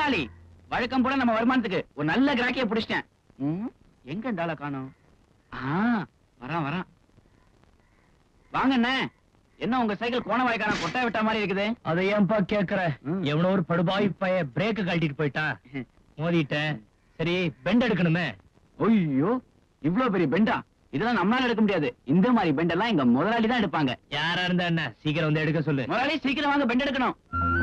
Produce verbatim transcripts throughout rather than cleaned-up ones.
முதலாளி, வழக்கம் போல நம்ம வருமானத்துக்கு ஒரு நல்ல கிராக்கிய பிடிச்சிட்டேன். எங்க டால காணோம்? வரான் வரான். வாங்க அண்ணே. என்ன உங்க சைக்கிள் கோண வாய்க்கான கொட்டை விட்ட மாதிரி இருக்குது? அதை ஏன்பா கேக்குற? எவனோ ஒரு படுபாய் பைய பிரேக் கழட்டிட்டு போயிட்டான், மோதிட்டேன். சரி, பெண்ட் எடுக்கணுமே. ஐயோ, இவ்வளவு பெரிய பெண்டா? இதெல்லாம் நம்மளால எடுக்க முடியாது. இந்த மாதிரி பெண்ட் எல்லாம் எங்க முதலாளி தான் எடுப்பாங்க. யாரா இருந்தா என்ன, சீக்கிரம் வந்து எடுக்க சொல்லு. முதலாளி சீக்கிரம் வாங்க, பெண்ட் எடுக்கணும்.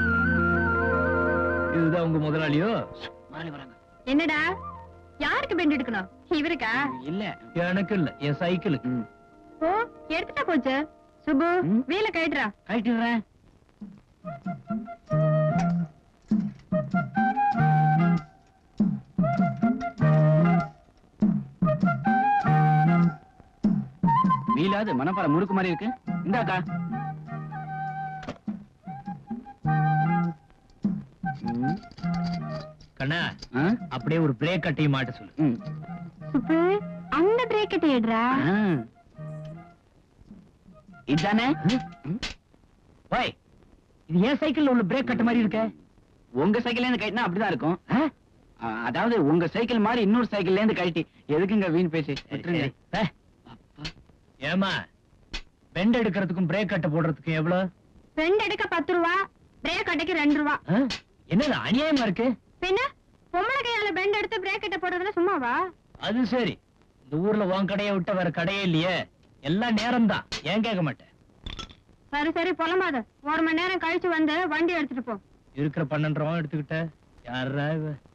இதுதான் உங்க முதலாளியோ? முதலாளி வராங்க. என்னடா, யாருக்கு பெண்ட் எடுக்கணும்? இவருக்கா? இல்ல, எனக்கு இல்ல, என் சைக்கிளுக்கு. ஓ, எடுத்துட்டா போச்சு. சுப்பு, வீல கழட்டுறா. கழட்டிடுறேன். வீலாது மனப்பாற முறுக்கு மாதிரி இருக்கு. இந்தாக்கா. கண்ணா, அப்படியே ஒரு பிரேக் கட்டையும் மாட்ட சொல்லு. சுப்பு, அந்த பிரேக் கட்டை எடுறா. இதானே? ஓய், இது ஏன் சைக்கிள்ல உள்ள பிரேக் கட்ட மாதிரி இருக்க? உங்க சைக்கிள்ல இருந்து கட்டினா அப்படிதான் இருக்கும். அதாவது உங்க சைக்கிள் மாதிரி இன்னொரு சைக்கிள்ல இருந்து கழட்டி எதுக்குங்க வீண் பேசி? ஏமா, பெண்ட் எடுக்கிறதுக்கும் பிரேக் கட்ட போடுறதுக்கும் எவ்வளவு? பெண்ட் எடுக்க பத்து ரூபா, பிரேக் கட்டைக்கு ரெண்டு ரூபா. என்னது அநியாயமா இருக்கு? பின்ன பொம்பளை கையால பெண்ட் எடுத்து பிரேக் கட்ட போடுறதுல சும்மாவா? அது சரி, இந்த ஊர்ல உன் கடையை விட்ட வேற கடையே இல்லையே, எல்லாம் நேரம் தான். ஏன் கேட்க மாட்டேன்? சரி சரி, பொலமாத. ஒரு மணி நேரம் கழிச்சு வந்து வண்டி எடுத்துட்டு போ. இருக்கிற பன்னெண்டு ரூபா எடுத்துக்கிட்ட. யாரா இவ?